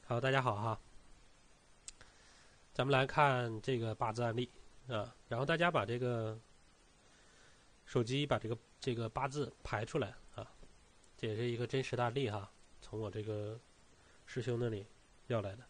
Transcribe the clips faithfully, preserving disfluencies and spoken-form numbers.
好，大家好哈，咱们来看这个八字案例啊，然后大家把这个手机把这个这个八字排出来啊，这也是一个真实的案例哈，从我这个师兄那里要来的。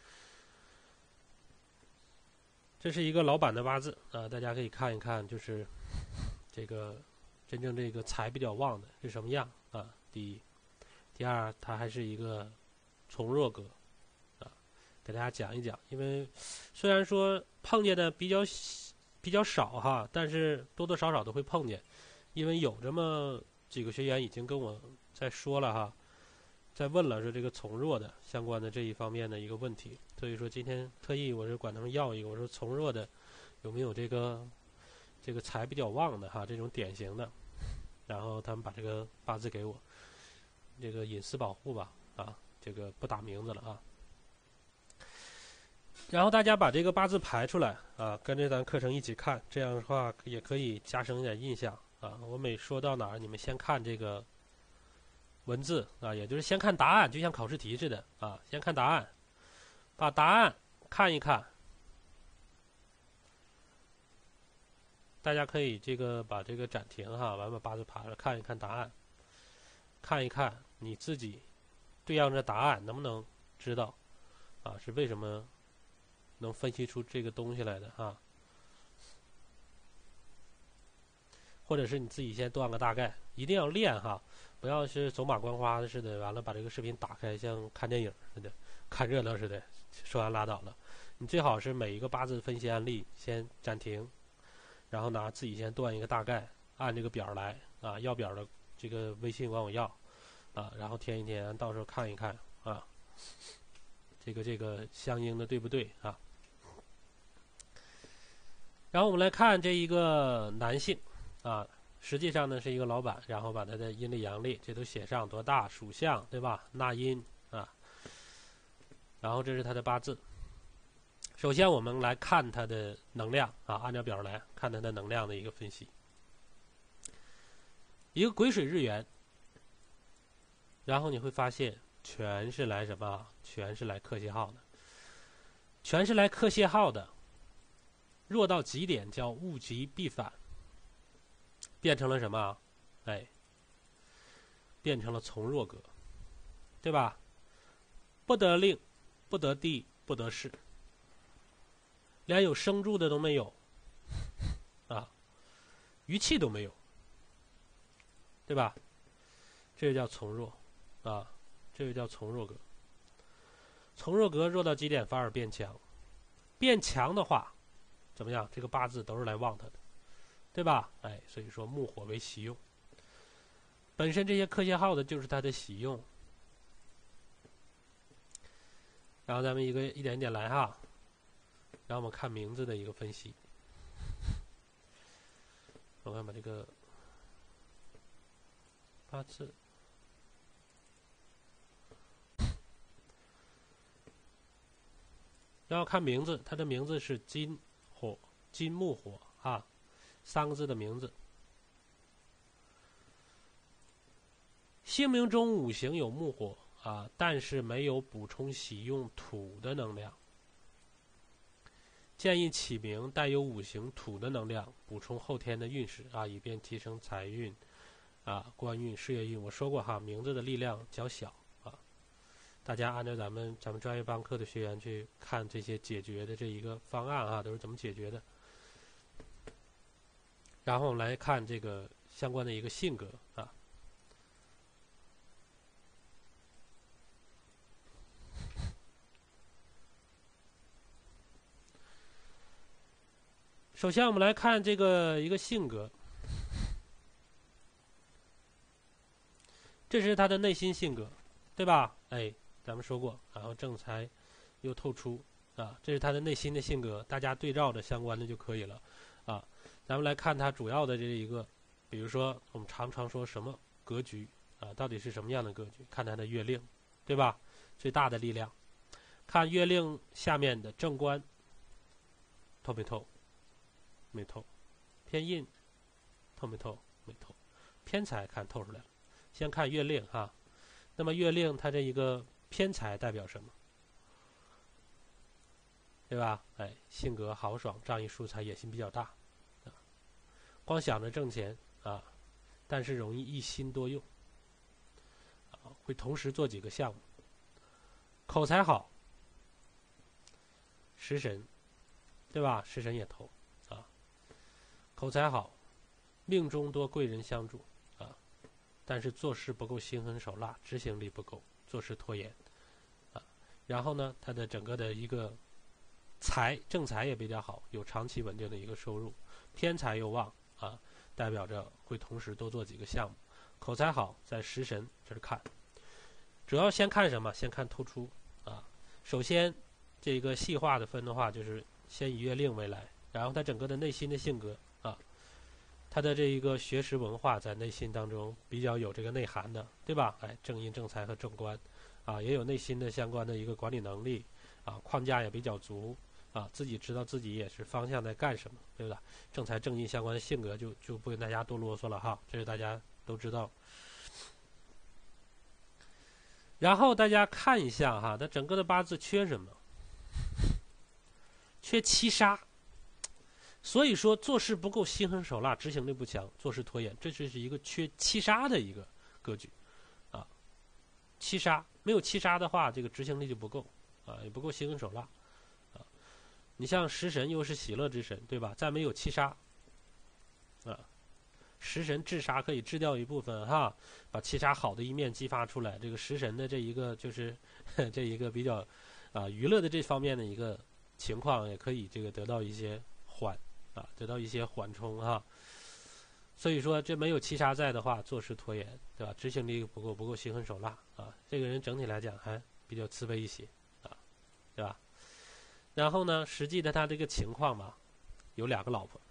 这是一个老板的八字啊，大家可以看一看，就是这个真正这个财比较旺的是什么样啊？第一，第二，它还是一个从弱格。给大家讲一讲，因为虽然说碰见的比较比较少哈，但是多多少少都会碰见，因为有这么几个学员已经跟我在说了哈，在问了说这个从弱的相关的这一方面的一个问题，所以说今天特意我是管他们要一个，我说从弱的有没有这个这个财比较旺的哈，这种典型的，然后他们把这个八字给我，这个隐私保护吧啊，这个不打名字了啊。然后大家把这个八字排出来啊，跟着咱课程一起看，这样的话也可以加深一点印象啊。我每说到哪儿，你们先看这个文字啊，也就是先看答案，就像考试题似的啊，先看答案，把答案看一看。大家可以这个把这个暂停哈，完把八字排了，看一看答案，看一看你自己对应着答案能不能知道啊，是为什么能分析出这个东西来的啊，或者是你自己先断个大概，一定要练哈，不要是走马观花的似的，完了把这个视频打开像看电影似的，看热闹似的，说完拉倒了。你最好是每一个八字分析案例先暂停，然后拿自己先断一个大概，按这个表来啊，要表的这个微信管我要啊，然后填一填，到时候看一看啊，这个这个相应的对不对啊？然后我们来看这一个男性啊，实际上呢是一个老板，然后把他的阴历阳历这都写上，多大属相对吧？纳音啊，然后这是他的八字。首先我们来看他的能量啊，按照表来看他的能量的一个分析。一个癸水日元，然后你会发现全是来什么？全是来克泄耗的，全是来克泄耗的。弱到极点叫物极必反，变成了什么？哎，变成了从弱格，对吧？不得令，不得地，不得势，连有生住的都没有啊，余气都没有，对吧？这就叫从弱啊，这就叫从弱格。从弱格弱到极点反而变强，变强的话怎么样？这个八字都是来旺他的，对吧？哎，所以说木火为喜用，本身这些克泄耗的就是它的喜用。然后咱们一个一点一点来哈，然后我们看名字的一个分析。我看把这个八字，然后看名字，它的名字是金火金木火啊，三个字的名字。姓名中五行有木火啊，但是没有补充喜用土的能量。建议起名带有五行土的能量，补充后天的运势啊，以便提升财运啊、官运、事业运。我说过哈，名字的力量较小啊，大家按照咱们咱们专业班课的学员去看这些解决的这一个方案啊，都是怎么解决的。然后我们来看这个相关的一个性格啊。首先我们来看这个一个性格，这是他的内心性格，对吧？哎，咱们说过，然后正财又透出啊，这是他的内心的性格，大家对照着相关的就可以了啊。咱们来看他主要的这一个，比如说我们常常说什么格局啊，到底是什么样的格局？看他的月令，对吧？最大的力量，看月令下面的正官透没透？没透。偏印透没透？没透。偏财看透出来了。先看月令哈，那么月令它这一个偏财代表什么？ 对吧？哎，性格豪爽、仗义疏财、野心比较大，啊，光想着挣钱啊，但是容易一心多用，啊，会同时做几个项目。口才好，食神，对吧？食神也投啊，口才好，命中多贵人相助啊，但是做事不够心狠手辣，执行力不够，做事拖延啊。然后呢，他的整个的一个财正财也比较好，有长期稳定的一个收入，偏财又旺啊，代表着会同时多做几个项目。口才好，在食神这儿看，主要先看什么？先看突出啊。首先，这个细化的分的话，就是先以月令为来，然后他整个的内心的性格啊，他的这一个学识文化在内心当中比较有这个内涵的，对吧？哎，正印正财和正官，啊，也有内心的相关的一个管理能力，啊，框架也比较足，啊，自己知道自己也是方向在干什么，对吧？正财正印相关的性格就就不跟大家多啰嗦了哈，这是大家都知道。然后大家看一下哈，他整个的八字缺什么？缺七杀。所以说做事不够心狠手辣，执行力不强，做事拖延，这就是一个缺七杀的一个格局啊。七杀没有七杀的话，这个执行力就不够啊，也不够心狠手辣啊。你像食神又是喜乐之神，对吧？再没有七杀啊，食神制杀可以制掉一部分哈，把七杀好的一面激发出来。这个食神的这一个就是这一个比较啊娱乐的这方面的一个情况，也可以这个得到一些缓啊，得到一些缓冲哈。所以说这没有七杀在的话，做事拖延，对吧？执行力不够，不够心狠手辣啊。这个人整体来讲还比较慈悲一些啊，对吧？然后呢，实际的他这个情况嘛，有两个老婆。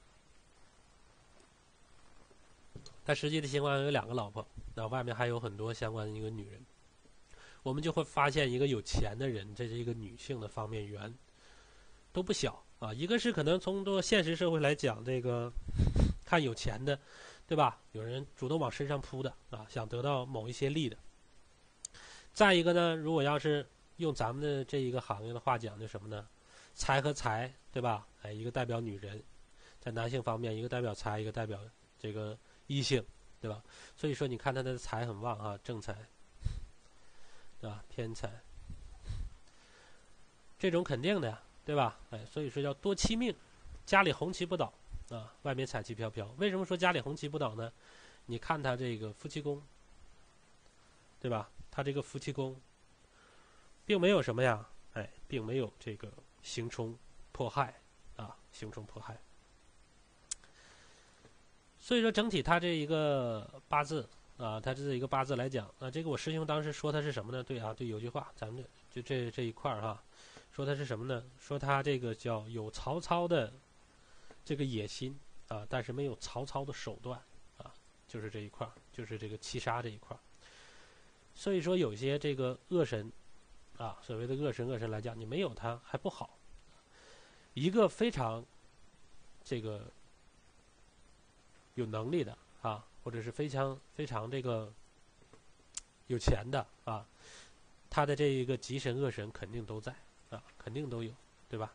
他实际的情况有两个老婆，那外面还有很多相关的一个女人，我们就会发现一个有钱的人，这是一个女性的方面缘都不小啊。一个是可能从这个现实社会来讲，这个看有钱的，对吧？有人主动往身上扑的啊，想得到某一些利的。再一个呢，如果要是用咱们的这一个行业的话讲，就什么呢？财和财，对吧？哎，一个代表女人，在男性方面，一个代表财，一个代表这个异性，对吧？所以说你看他的财很旺啊，正财，对吧？偏财，这种肯定的呀，对吧？哎，所以说叫多妻命，家里红旗不倒啊，外面彩旗飘飘。为什么说家里红旗不倒呢？你看他这个夫妻宫，对吧？他这个夫妻宫并没有什么呀，哎，并没有这个刑冲迫害啊，刑冲迫害。所以说整体他这一个八字啊，他这一个八字来讲啊，这个我师兄当时说他是什么呢？对啊，对，有句话，咱们就这这一块儿哈，说他是什么呢？说他这个叫有曹操的这个野心啊，但是没有曹操的手段啊，就是这一块儿，就是这个七杀这一块儿。所以说有些这个恶神啊，所谓的恶神恶神来讲，你没有他还不好。一个非常这个有能力的啊，或者是非常非常这个有钱的啊，他的这一个吉神恶神肯定都在啊，肯定都有，对吧？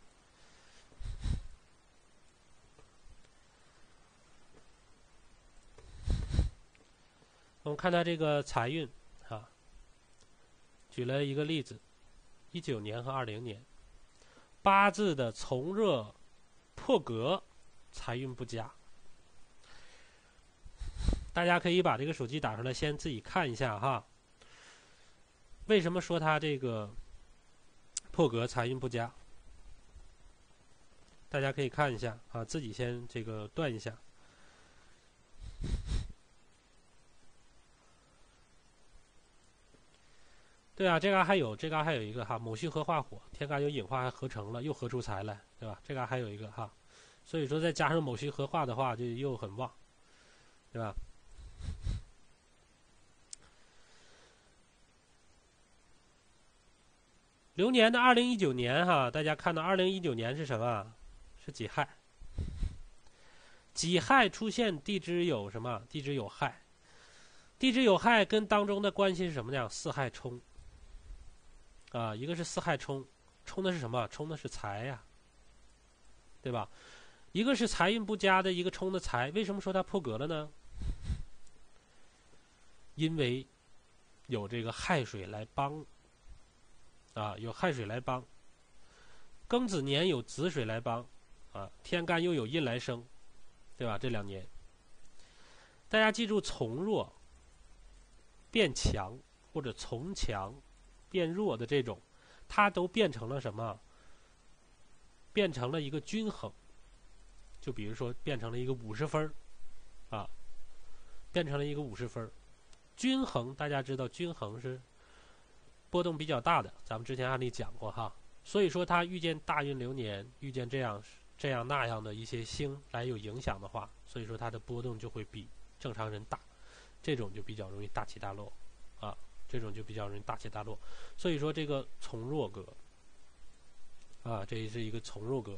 我们看他这个财运啊，举了一个例子，一九年和二零年，八字的从热破格，财运不佳。大家可以把这个手机打出来，先自己看一下哈。为什么说他这个破格财运不佳？大家可以看一下啊，自己先这个断一下。对啊，这嘎还有这嘎还有一个哈，卯戌合化火，天干有引化还合成了，又合出财来，对吧？这嘎还有一个哈，所以说再加上卯戌合化的话，就又很旺，对吧？流年的二零一九年哈，大家看到二零一九年是什么？是己亥。己亥出现地支有什么？地支有亥。地支有亥跟当中的关系是什么呢？四亥冲。啊，一个是四亥冲，冲的是什么？冲的是财呀、 对吧？一个是财运不佳的一个冲的财，为什么说它破格了呢？因为有这个亥水来帮，啊，有亥水来帮，庚子年有子水来帮，啊，天干又有印来生，对吧？这两年，大家记住，从弱变强或者从强变弱的这种，它都变成了什么？变成了一个均衡。就比如说，变成了一个五十分啊，变成了一个五十分。均衡，大家知道，均衡是波动比较大的，咱们之前案例讲过哈。所以说，它遇见大运流年，遇见这样这样那样的一些星来有影响的话，所以说它的波动就会比正常人大，这种就比较容易大起大落啊，这种就比较容易大起大落。所以说，这个从弱格啊，这是一个从弱格，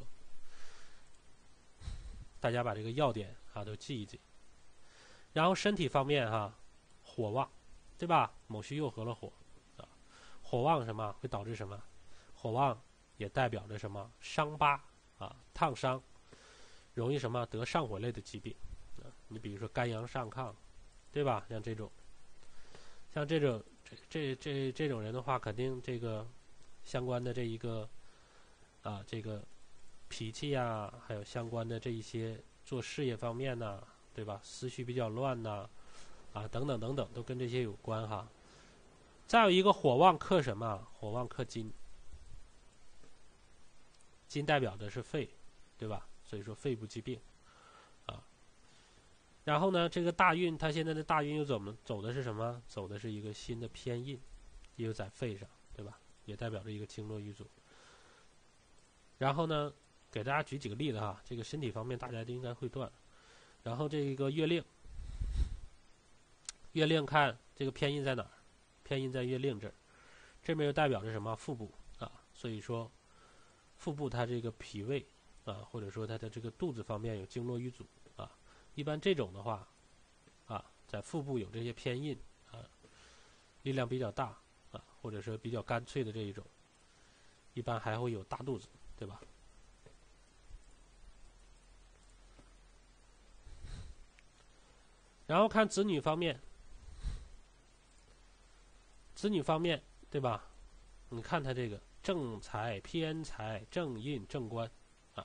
大家把这个要点啊都记一记。然后身体方面哈，火旺，对吧？卯戌又合了火啊，火旺什么会导致什么？火旺也代表着什么？伤疤啊，烫伤，容易什么得上火类的疾病啊。你比如说肝阳上亢，对吧？像这种，像这种这这这这种人的话，肯定这个相关的这一个啊这个脾气呀，还有相关的这一些做事业方面呢，对吧？思绪比较乱呐，啊等等等等，都跟这些有关哈。再有一个火旺克什么？火旺克金。金代表的是肺，对吧？所以说肺部疾病，啊。然后呢，这个大运，它现在的大运又怎么走的是什么？走的是一个新的偏印，又在肺上，对吧？也代表着一个经络瘀阻。然后呢，给大家举几个例子哈，这个身体方面大家都应该会断。然后这一个月令，月令看这个偏印在哪儿？偏印在月令这儿，这边又代表着什么？腹部啊，所以说。腹部它这个脾胃啊，或者说它的这个肚子方面有经络瘀阻啊，一般这种的话啊，在腹部有这些偏印啊，力量比较大啊，或者说比较干脆的这一种，一般还会有大肚子，对吧？然后看子女方面，子女方面对吧？你看他这个。正财、偏财、正印、正官，啊，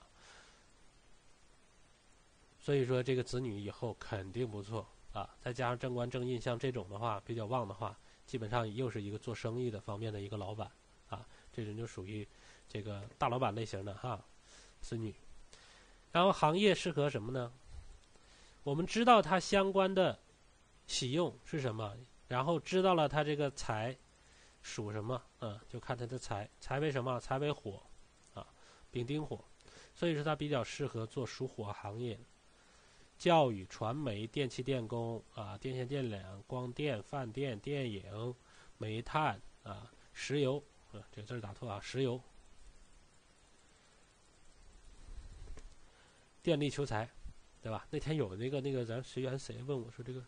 所以说这个子女以后肯定不错啊。再加上正官、正印，像这种的话比较旺的话，基本上又是一个做生意的方面的一个老板啊，这人就属于这个大老板类型的哈，子女。然后行业适合什么呢？我们知道它相关的喜用是什么，然后知道了它这个财。属什么？嗯，就看它的财，财为什么？财为火，啊，丙丁火，所以说它比较适合做属火行业，教育、传媒、电气电工啊，电线电缆、光电、饭店、电影、煤炭啊，石油，啊，这个字打错啊，石油，电力求财，对吧？那天有那个那个咱学员谁问我说这个，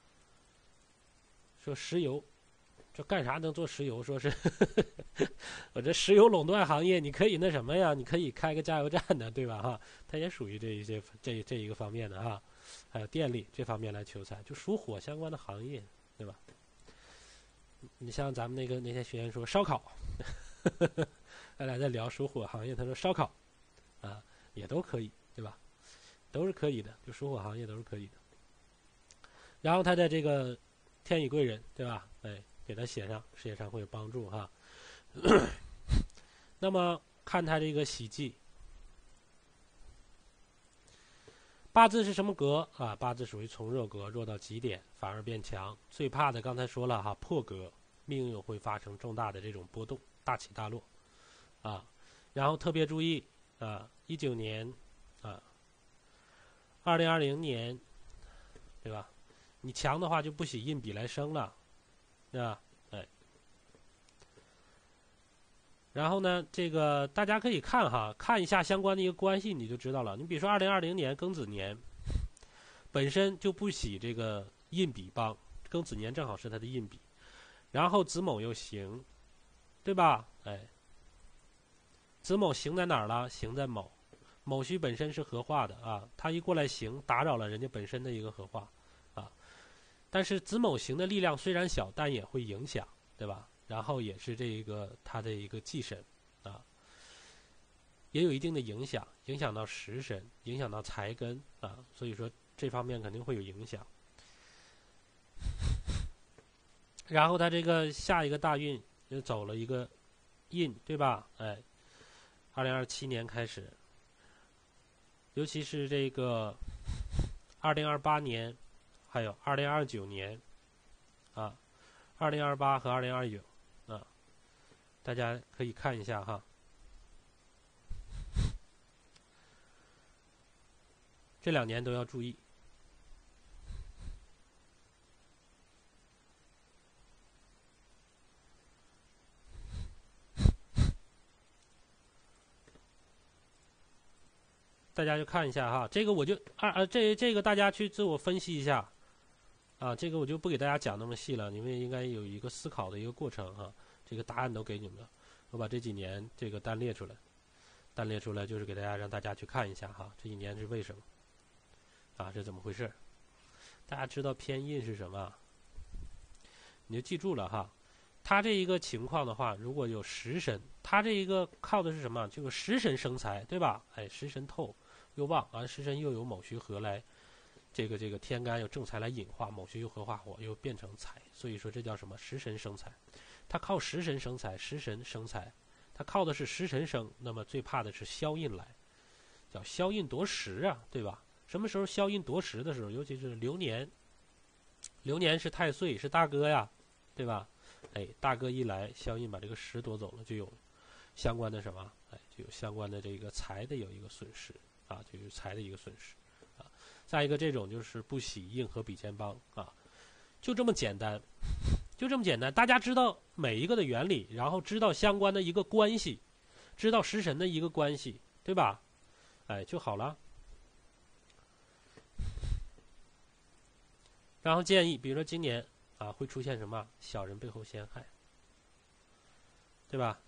说石油。说干啥能做石油？说是我这石油垄断行业，你可以那什么呀？你可以开个加油站的，对吧？哈，它也属于这一些这这一个方面的哈，还有电力这方面来求财，就属火相关的行业，对吧？你像咱们那个那天学员说烧烤，咱俩在聊属火行业，他说烧烤啊也都可以，对吧？都是可以的，就属火行业都是可以的。然后他的这个天乙贵人，对吧？哎。给他写上，事业上会有帮助哈。那么看他这个喜忌，八字是什么格啊？八字属于从弱格，弱到极点反而变强。最怕的刚才说了哈，破格，命运会发生重大的这种波动，大起大落啊。然后特别注意啊，一九年啊，二零二零年，对吧？你强的话就不喜印比来生了。啊，哎，然后呢，这个大家可以看哈，看一下相关的一个关系，你就知道了。你比如说，二零二零年庚子年，本身就不喜这个印比帮，庚子年正好是它的印比，然后子卯又行，对吧？哎，子卯行在哪儿了？行在卯， 卯戌本身是合化的啊，他一过来行，打扰了人家本身的一个合化啊。但是子卯行的力量虽然小，但也会影响，对吧？然后也是这一个他的一个忌神啊，也有一定的影响，影响到食神，影响到财根啊，所以说这方面肯定会有影响。然后他这个下一个大运又走了一个印，对吧？哎，二零二七年开始，尤其是这个二零二八年，还有二零二九年，啊，二零二八和二零二九，啊，大家可以看一下哈。这两年都要注意。大家就看一下哈，这个我就二呃这这个大家去自我分析一下，啊，这个我就不给大家讲那么细了，你们应该有一个思考的一个过程哈，这个答案都给你们了，我把这几年这个单列出来，单列出来就是给大家让大家去看一下哈，这一年是为什么，啊，是怎么回事？大家知道偏印是什么？你就记住了哈，他这一个情况的话，如果有食神，他这一个靠的是什么？就是食神生财，对吧？哎，食神透又旺，而食神又有卯戌合来，这个这个天干有正财来引化，卯戌又合化火，又变成财，所以说这叫什么？食神生财。他靠食神生财，食神生财，他靠的是食神生，那么最怕的是消印来，叫消印夺食啊，对吧？什么时候消印夺食的时候？尤其是流年，流年是太岁，是大哥呀，对吧？哎，大哥一来，消印把这个食夺走了，就有相关的什么？哎，就有相关的这个财的有一个损失啊，就有财的一个损失啊。再一个，这种就是不喜印和比肩帮啊，就这么简单，就这么简单。大家知道每一个的原理，然后知道相关的一个关系，知道食神的一个关系，对吧？哎，就好了。然后建议，比如说今年啊，会出现什么小人背后陷害，对吧？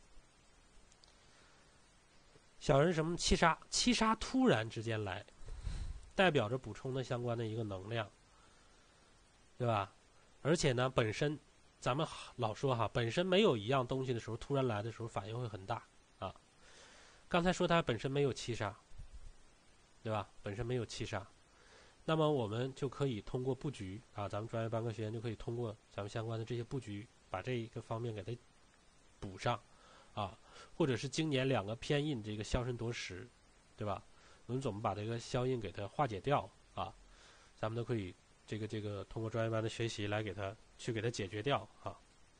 小人什么七杀，七杀突然之间来，代表着补充的相关的一个能量，对吧？而且呢，本身咱们老说哈，本身没有一样东西的时候，突然来的时候反应会很大啊。刚才说它本身没有七杀，对吧？本身没有七杀。那么我们就可以通过布局啊，咱们专业班课学员就可以通过咱们相关的这些布局，把这一个方面给它补上啊，或者是今年两个偏印这个消身夺食，对吧？我们怎么把这个消印给它化解掉啊？咱们都可以这个这个通过专业班的学习来给它去给它解决掉啊。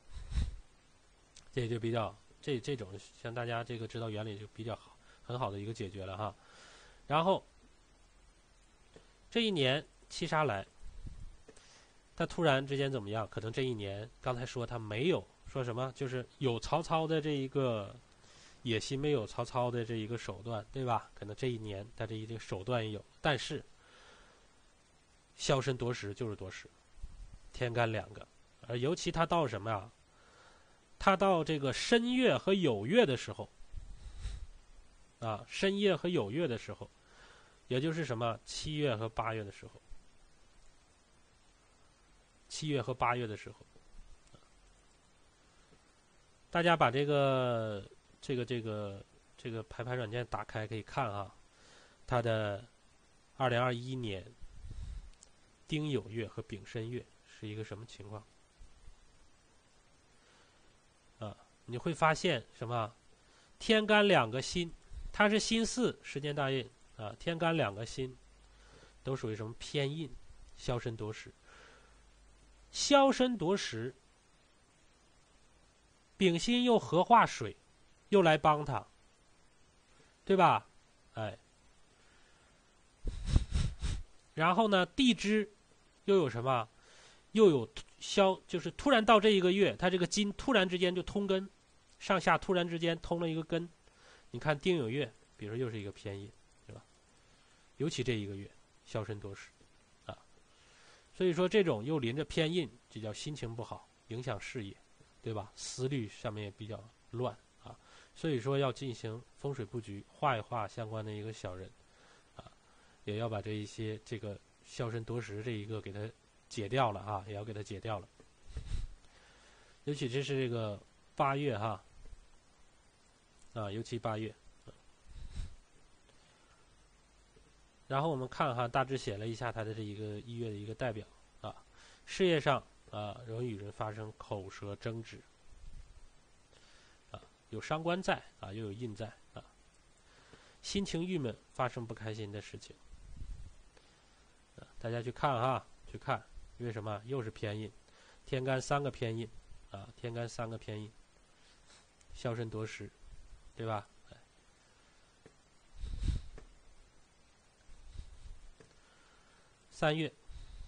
这就比较这这种像大家这个知道原理就比较好，很好的一个解决了哈。然后。这一年七杀来，他突然之间怎么样？可能这一年，刚才说他没有说什么，就是有曹操的这一个野心，没有曹操的这一个手段，对吧？可能这一年他这一个手段也有，但是消身夺食就是夺食，天干两个，而尤其他到什么呀？他到这个申月和酉月的时候，啊，申月和酉月的时候。也就是什么七月和八月的时候，七月和八月的时候，大家把这个这个这个这个排盘软件打开可以看啊，它的二零二一年丁酉月和丙申月是一个什么情况啊？你会发现什么？天干两个辛，它是辛巳时间大运。啊，天干两个辛，都属于什么偏印，消身夺食。消身夺食，丙辛又合化水，又来帮他，对吧？哎，然后呢，地支又有什么？又有消，就是突然到这一个月，它这个金突然之间就通根，上下突然之间通了一个根。你看丁酉月，比如说又是一个偏印。尤其这一个月，消身夺食，啊，所以说这种又临着偏印，就叫心情不好，影响事业，对吧？思虑上面也比较乱啊， 所以说要进行风水布局，画一画相关的一个小人，啊，也要把这一些这个消身夺食这一个给它解掉了啊，也要给它解掉了。尤其这是这个八月哈，啊，尤其八月。然后我们看哈，大致写了一下他的这一个一月的一个代表啊，事业上啊，容易与人发生口舌争执，啊，有伤官在啊，又有印在啊，心情郁闷，发生不开心的事情。啊，大家去看哈，去看，为什么又是偏印？天干三个偏印啊，天干三个偏印，消身夺食，对吧？三月，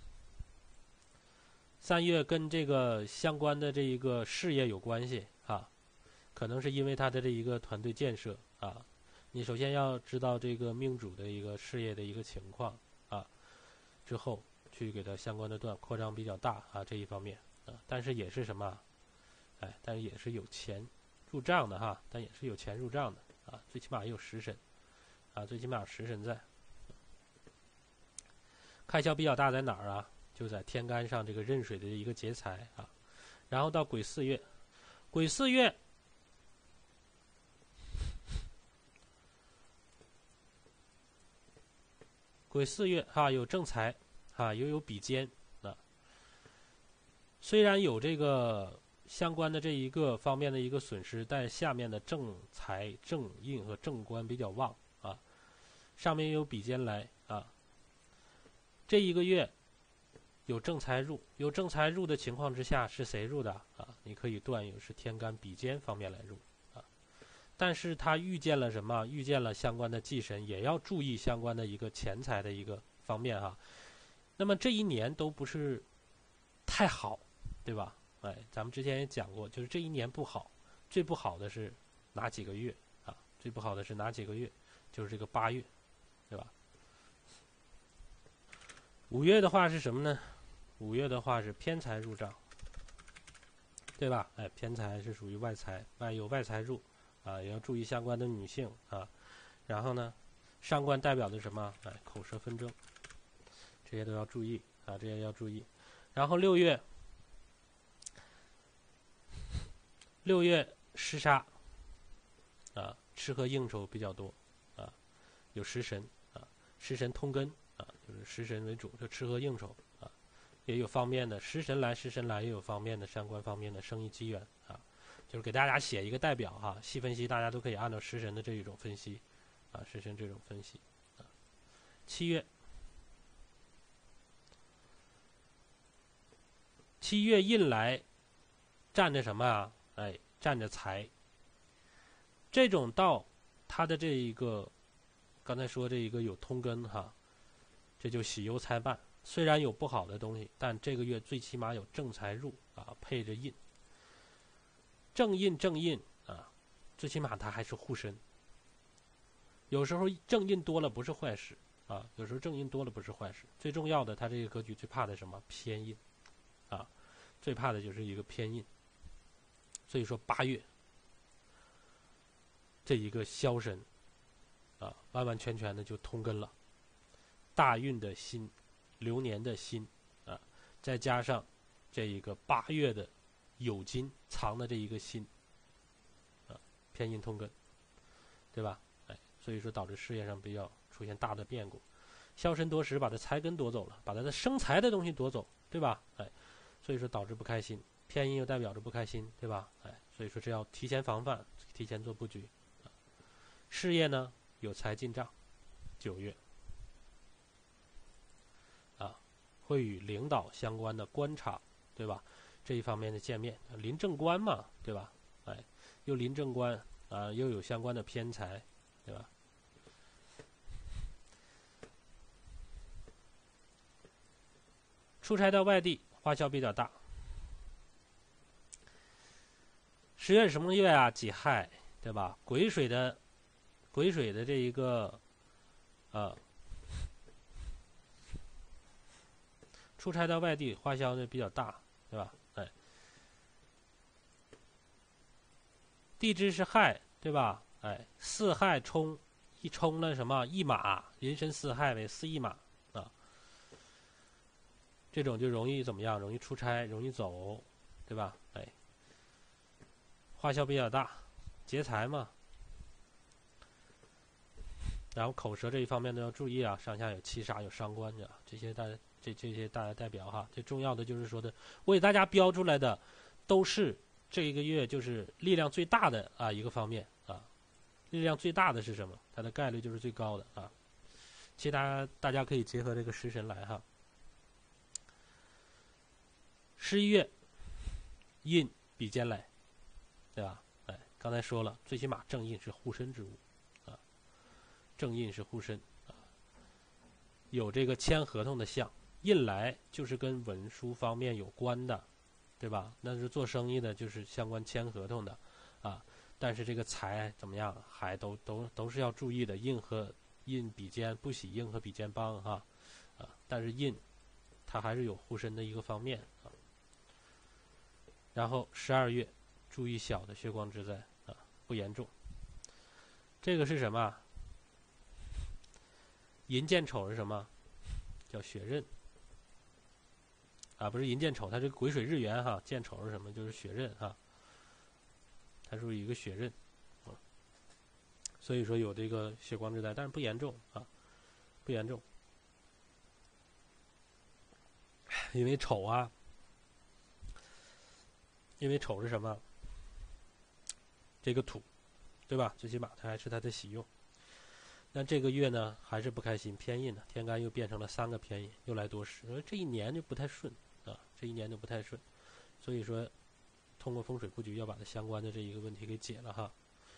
三月跟这个相关的这一个事业有关系啊，可能是因为他的这一个团队建设啊。你首先要知道这个命主的一个事业的一个情况啊，之后去给他相关的段扩张比较大啊这一方面啊，但是也是什么？哎，但是也是有钱入账的哈，但也是有钱入账的啊，最起码也有食神啊，最起码有食神在。开销比较大在哪儿啊？就在天干上这个壬水的一个劫财啊，然后到癸巳月，癸巳月癸巳月哈有正财啊，又有比肩啊。虽然有这个相关的这一个方面的一个损失，但下面的正财、正印和正官比较旺啊，上面有比肩来啊。这一个月有正财入，有正财入的情况之下，是谁入的啊？你可以断有是天干比肩方面来入啊。但是他遇见了什么？遇见了相关的忌神，也要注意相关的一个钱财的一个方面哈。那么这一年都不是太好，对吧？哎，咱们之前也讲过，就是这一年不好，最不好的是哪几个月啊？最不好的是哪几个月？就是这个八月，对吧？五月的话是什么呢？五月的话是偏财入账，对吧？哎，偏财是属于外财，外有外财入，啊，也要注意相关的女性啊。然后呢，上官代表的什么？哎，口舌纷争，这些都要注意啊，这些要注意。然后六月，六月食杀，啊，吃喝应酬比较多，啊，有食神啊，食神通根。啊，就是食神为主，就吃喝应酬啊，也有方面的食神来，食神来也有方面的相关方面的生意机缘啊，就是给大家写一个代表哈，细分析大家都可以按照食神的这一种分析啊，食神这种分析啊。七月，七月印来，占着什么啊？哎，占着财。这种道，它的这一个，刚才说这一个有通根哈。这就喜忧参半，虽然有不好的东西，但这个月最起码有正财入啊，配着印，正印正印啊，最起码它还是护身。有时候正印多了不是坏事啊，有时候正印多了不是坏事。最重要的，它这个格局最怕的什么？偏印啊，最怕的就是一个偏印。所以说八月这一个消神啊，完完全全的就通根了。大运的心，流年的心啊，再加上这一个八月的酉金藏的这一个心啊，偏印通根，对吧？哎，所以说导致事业上比较出现大的变故，消身夺食，把他财根夺走了，把他的生财的东西夺走，对吧？哎，所以说导致不开心，偏印又代表着不开心，对吧？哎，所以说这要提前防范，提前做布局。啊、事业呢有财进账，九月。会与领导相关的官场，对吧？这一方面的见面，临正官嘛，对吧？哎，又临正官啊，又有相关的偏财，对吧？出差到外地，花销比较大。十月什么月啊？己亥，对吧？癸水的，癸水的这一个，呃。出差到外地，花销呢比较大，对吧？哎，地支是亥对吧？哎，四害冲一冲了什么一马，人身四害为四一马啊。这种就容易怎么样？容易出差，容易走，对吧？哎，花销比较大，劫财嘛。然后口舌这一方面都要注意啊，上下有七杀有伤官的，这些大这这些大家代表哈。最重要的就是说的，我给大家标出来的都是这一个月就是力量最大的啊一个方面啊。力量最大的是什么？它的概率就是最高的啊。其他大家可以结合这个食神来哈。十一月印比肩来，对吧？哎，刚才说了，最起码正印是护身之物啊，正印是护身啊，有这个签合同的象，印来就是跟文书方面有关的，对吧？那是做生意的，就是相关签合同的啊。但是这个财怎么样，还都都都是要注意的，印和印比肩不喜印和比肩帮哈啊，但是印它还是有护身的一个方面啊。然后十二月注意小的血光之灾啊，不严重。这个是什么？寅见丑是什么？叫血刃啊，不是寅见丑，它是癸水日元哈。见丑是什么？就是血刃哈。它属于一个血刃啊，所以说有这个血光之灾，但是不严重啊，不严重。因为丑啊。因为丑是什么？这个土，对吧？最起码它还是它的喜用。那这个月呢，还是不开心，偏印呢，天干又变成了三个偏印，又来多事，这一年就不太顺啊，这一年就不太顺。所以说，通过风水布局要把它相关的这一个问题给解了哈。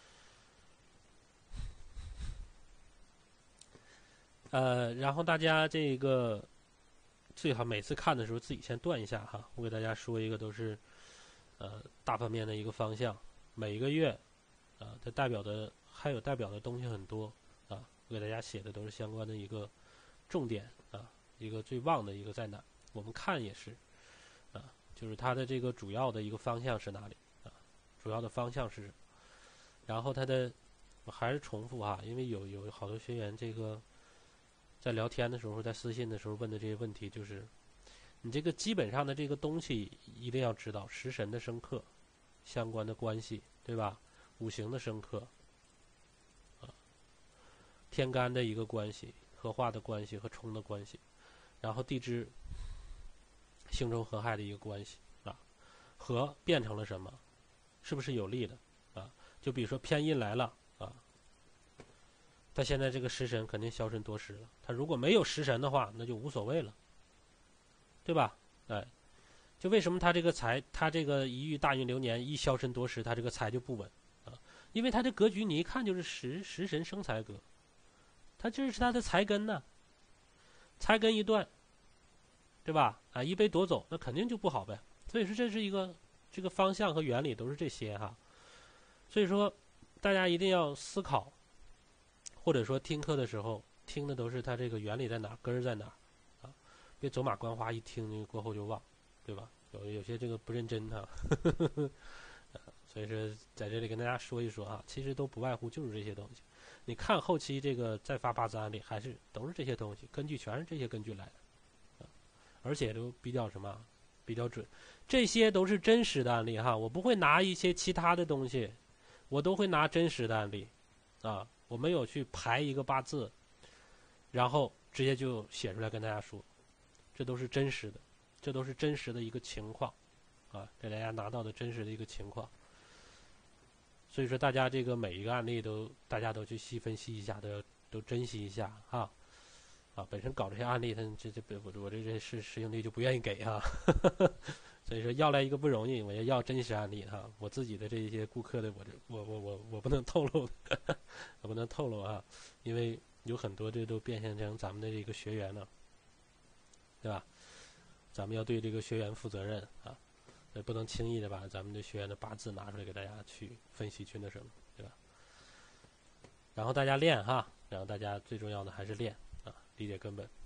呃，然后大家这个最好每次看的时候自己先断一下哈。我给大家说一个都是。呃，大方面的一个方向，每一个月，啊，它代表的还有代表的东西很多啊。我给大家写的都是相关的一个重点啊，一个最旺的一个在哪？我们看也是啊，就是它的这个主要的一个方向是哪里啊？主要的方向是，然后它的我还是重复哈，因为有有好多学员这个在聊天的时候，在私信的时候问的这些问题就是。你这个基本上的这个东西一定要知道，食神的生克相关的关系，对吧？五行的生克，啊，天干的一个关系，合化的关系和冲的关系，然后地支刑冲合害的一个关系啊，合变成了什么？是不是有利的啊？就比如说偏印来了啊，他现在这个食神肯定消神夺食了，他如果没有食神的话，那就无所谓了。对吧？哎，就为什么他这个财，他这个一遇大运流年一消身夺食，他这个财就不稳啊？因为他这格局你一看就是食食神生财格，他这是他的财根呢，财根一断，对吧？啊，一被夺走，那肯定就不好呗。所以说这是一个这个方向和原理都是这些哈。所以说大家一定要思考，或者说听课的时候听的都是他这个原理在哪，根儿在哪。别走马观花，一听过后就忘，对吧？有有些这个不认真哈、啊，所以说在这里跟大家说一说啊，其实都不外乎就是这些东西。你看后期这个再发八字案例，还是都是这些东西，根据全是这些根据来的，啊，而且都比较什么，比较准，这些都是真实的案例哈。我不会拿一些其他的东西，我都会拿真实的案例，啊，我没有去排一个八字，然后直接就写出来跟大家说。这都是真实的，这都是真实的一个情况，啊，给大家拿到的真实的一个情况。所以说，大家这个每一个案例都，大家都去细分析一下，都要都珍惜一下哈。啊，本身搞这些案例，他这这我我这这师师兄弟就不愿意给哈。所以说要来一个不容易，我要要真实案例哈。我自己的这些顾客的，我这我我我我不能透露，我不能透露啊，因为有很多这都变现成咱们的这个学员了。对吧？咱们要对这个学员负责任啊，也不能轻易的把咱们的学员的八字拿出来给大家去分析去那什么，对吧？然后大家练哈，然后大家最重要的还是练啊，理解根本。